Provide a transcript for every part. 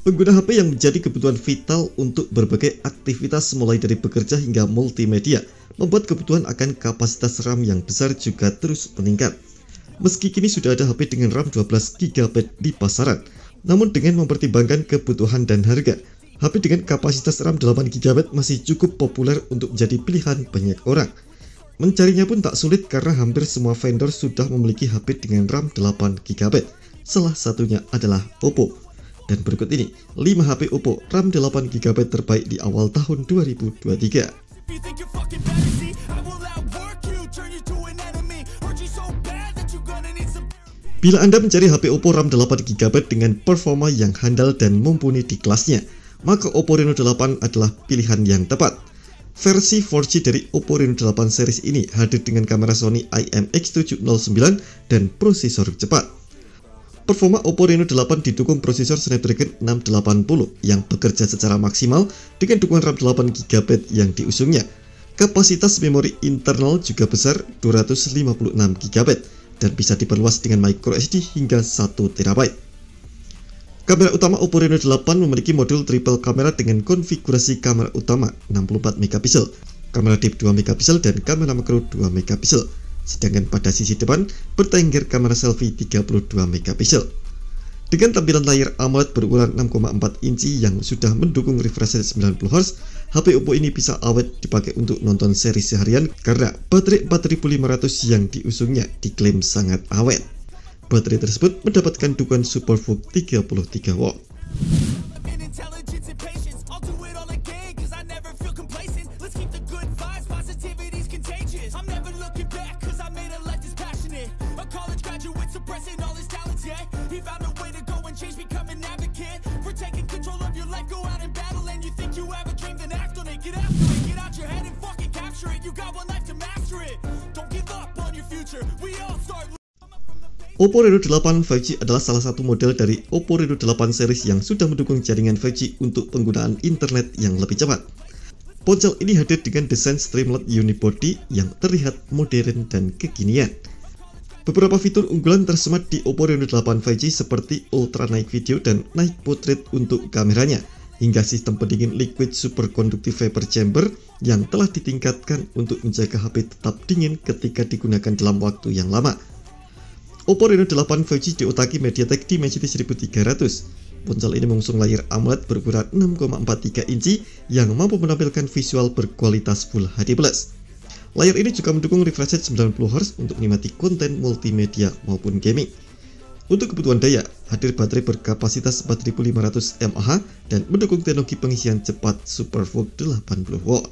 Pengguna HP yang menjadi kebutuhan vital untuk berbagai aktivitas mulai dari bekerja hingga multimedia, membuat kebutuhan akan kapasitas RAM yang besar juga terus meningkat. Meski kini sudah ada HP dengan RAM 12GB di pasaran, namun dengan mempertimbangkan kebutuhan dan harga, HP dengan kapasitas RAM 8GB masih cukup populer untuk menjadi pilihan banyak orang. Mencarinya pun tak sulit karena hampir semua vendor sudah memiliki HP dengan RAM 8GB. Salah satunya adalah Oppo. Dan berikut ini 5 HP Oppo RAM 8GB terbaik di awal tahun 2023. Bila Anda mencari HP Oppo RAM 8GB dengan performa yang handal dan mumpuni di kelasnya, maka Oppo Reno 8 adalah pilihan yang tepat. Versi 4G dari Oppo Reno 8 series ini hadir dengan kamera Sony IMX709 dan prosesor cepat. Performa Oppo Reno 8 didukung prosesor Snapdragon 680 yang bekerja secara maksimal dengan dukungan RAM 8GB yang diusungnya. Kapasitas memori internal juga besar 256GB dan bisa diperluas dengan microSD hingga 1TB. Kamera utama Oppo Reno 8 memiliki modul triple kamera dengan konfigurasi kamera utama 64MP, kamera deep 2MP dan kamera makro 2MP. Sedangkan pada sisi depan bertengger kamera selfie 32MP. Dengan tampilan layar AMOLED berukuran 6,4 inci yang sudah mendukung refresh rate 90Hz, HP Oppo ini bisa awet dipakai untuk nonton seri seharian karena baterai 4500 yang diusungnya diklaim sangat awet. Baterai tersebut mendapatkan dukungan SuperVOOC 33W. Oppo Reno 8 5G adalah salah satu model dari Oppo Reno 8 series yang sudah mendukung jaringan 5G untuk penggunaan internet yang lebih cepat. Ponsel ini hadir dengan desain Streamlit unibody yang terlihat modern dan kekinian. Beberapa fitur unggulan tersemat di Oppo Reno 8 5G seperti Ultra Night Video dan Night Portrait untuk kameranya, hingga sistem pendingin liquid superconductive vapor chamber yang telah ditingkatkan untuk menjaga HP tetap dingin ketika digunakan dalam waktu yang lama. Oppo Reno 8 5G diotaki MediaTek Dimensity 1300. Ponsel ini mengusung layar AMOLED berukuran 6,43 inci yang mampu menampilkan visual berkualitas Full HD+. Layar ini juga mendukung refresh rate 90Hz untuk menikmati konten multimedia maupun gaming. Untuk kebutuhan daya, hadir baterai berkapasitas 4500 mAh dan mendukung teknologi pengisian cepat SuperVOOC 80W.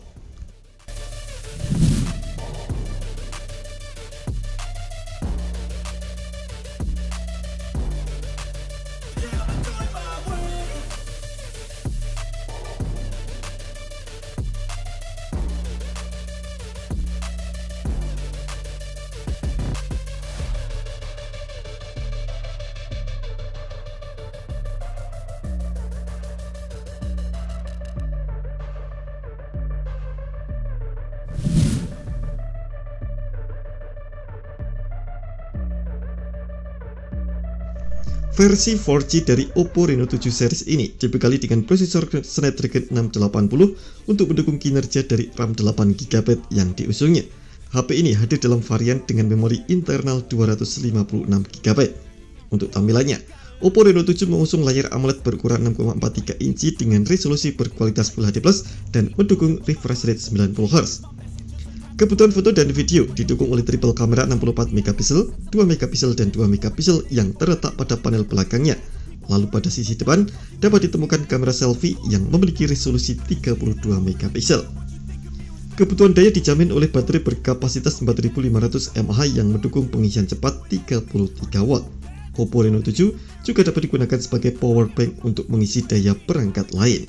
Versi 4G dari Oppo Reno 7 series ini dibekali dengan prosesor Snapdragon 680 untuk mendukung kinerja dari RAM 8GB yang diusungnya. HP ini hadir dalam varian dengan memori internal 256GB. Untuk tampilannya, Oppo Reno 7 mengusung layar AMOLED berukuran 6,43 inci dengan resolusi berkualitas Full HD+ dan mendukung refresh rate 90Hz. Kebutuhan foto dan video didukung oleh triple kamera 64MP, 2MP dan 2MP yang terletak pada panel belakangnya. Lalu pada sisi depan dapat ditemukan kamera selfie yang memiliki resolusi 32MP. Kebutuhan daya dijamin oleh baterai berkapasitas 4500 mAh yang mendukung pengisian cepat 33W. Oppo Reno 7 juga dapat digunakan sebagai power bank untuk mengisi daya perangkat lain.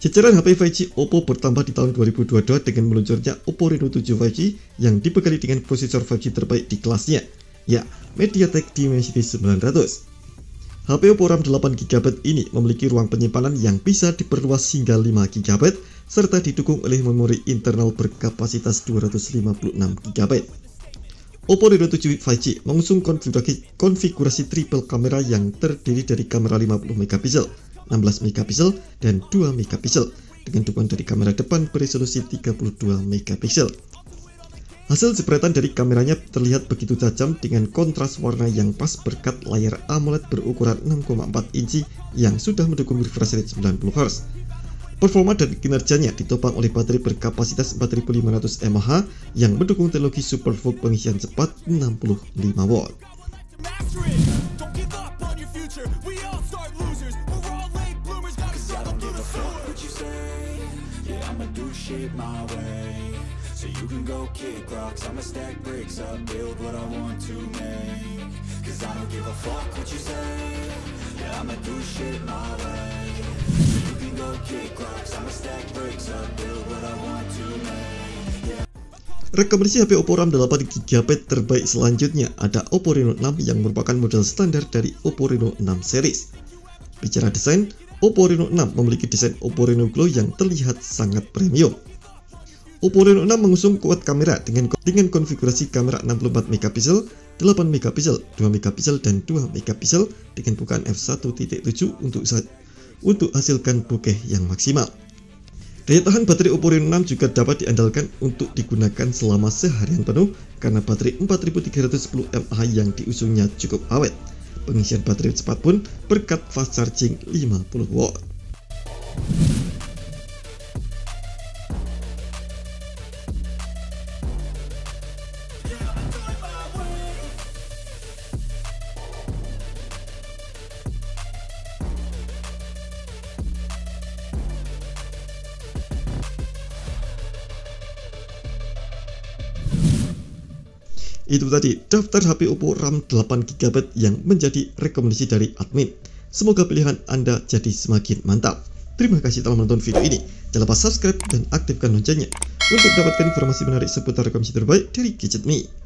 Jajaran HP 5G Oppo bertambah di tahun 2022 dengan meluncurnya Oppo Reno 7 5G yang dibekali dengan prosesor 5G terbaik di kelasnya, ya MediaTek Dimensity 900. HP Oppo RAM 8GB ini memiliki ruang penyimpanan yang bisa diperluas hingga 5GB serta didukung oleh memori internal berkapasitas 256GB. Oppo Reno 7 5G mengusung konfigurasi triple kamera yang terdiri dari kamera 50MP, 16MP, dan 2MP dengan dukungan dari kamera depan beresolusi 32MP. Hasil jepretan dari kameranya terlihat begitu tajam dengan kontras warna yang pas berkat layar AMOLED berukuran 6,4 inci yang sudah mendukung refresh rate 90Hz. Performa dan kinerjanya ditopang oleh baterai berkapasitas 4500 mAh yang mendukung teknologi SuperVOOC pengisian cepat 65W. So you can go kick rocks, I'ma stack bricks up, build what I want to make. Cause I don't give a fuck what you say, yeah, I'ma do shit my way. So you can go kick rocks, I'ma stack bricks up, build what I want to make. Rekomendasi HP Oppo RAM 8GB terbaik selanjutnya ada Oppo Reno 6 yang merupakan model standar dari Oppo Reno 6 series. Bicara desain, Oppo Reno 6 memiliki desain Oppo Reno Glow yang terlihat sangat premium. Oppo Reno 6 mengusung kuat kamera dengan konfigurasi kamera 64MP, 8MP, 2MP, dan 2MP dengan bukaan f1.7 untuk hasilkan bokeh yang maksimal. Daya tahan baterai Oppo Reno 6 juga dapat diandalkan untuk digunakan selama seharian penuh karena baterai 4310 mAh yang diusungnya cukup awet. Pengisian baterai cepat pun berkat fast charging 50W. Itu tadi daftar HP Oppo RAM 8GB yang menjadi rekomendasi dari admin. Semoga pilihan Anda jadi semakin mantap. Terima kasih telah menonton video ini. Jangan lupa subscribe dan aktifkan loncengnya untuk mendapatkan informasi menarik seputar rekomendasi terbaik dari Gadget Me.